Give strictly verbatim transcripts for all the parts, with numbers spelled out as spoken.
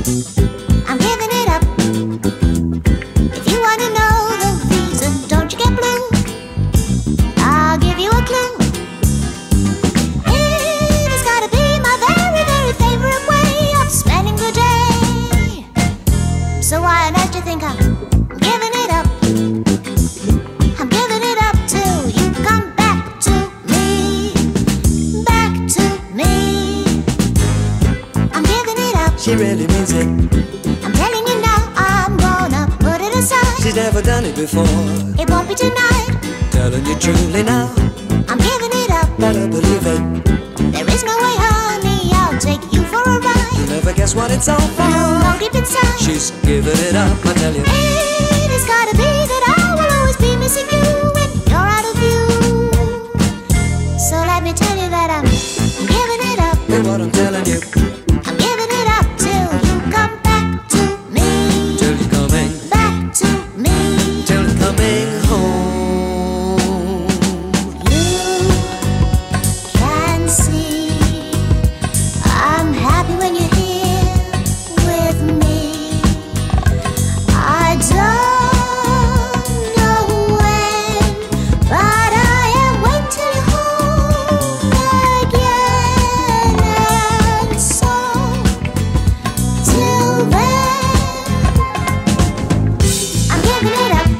I'm giving it up. If you wanna know the reason, don't you get blue? I'll give you a clue. It has gotta be my very, very favorite way of spending the day. So why on earth do you think I'm giving it up? I'm giving it up till you come back to me. Back to me. I'm giving it up. She really means it. I'm telling you now, I'm gonna put it aside. She's never done it before. It won't be tonight. Telling you truly now, I'm giving it up. better believe it. There is no way, honey, I'll take you for a ride. You'll never guess what it's all for. You'll know deep inside. She's giving it up, I tell you. It has gotta be that I will always be missing you when you're out of view. So let me tell you that I'm giving it up. Hear what I'm telling you. I'm giving it up till you come back to me. Till you're coming, Back to me. till you're coming home. You can see I'm happy when you're here with me. I don't know when, but I am waiting till you're home again. And so, till then, I'm giving it up.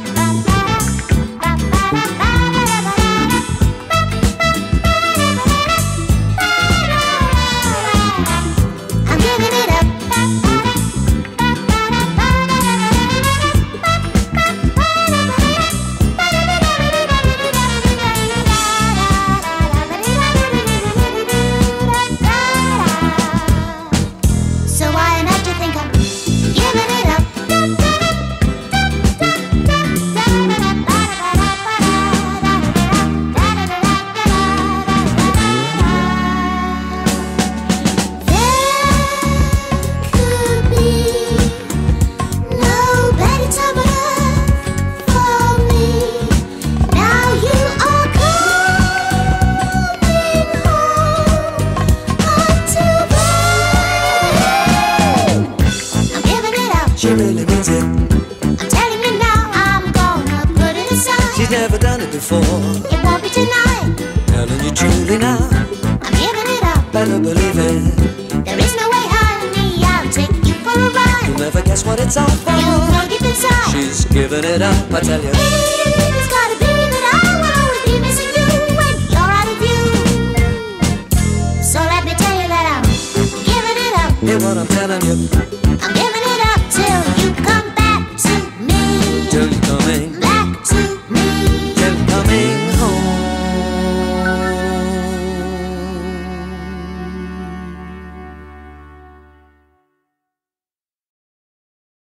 I'm giving it up. So why on earth do you think I'm giving it up? There could be no better time on earth for me. Now you are coming home. Until then, I'm giving it up. She really means it. I'm telling you now, I'm gonna put it aside. She's never done it before. It won't be tonight. Telling you truly now, I'm giving it up. better believe it. There is no way, honey, I'll take you for a ride. You'll never guess what it's all You for. know deep inside. She's giving it up, I tell you. It's gotta be that I will always be missing you when you're out of view. So let me tell you that I'm giving it up. Hear what I'm telling you. I'm giving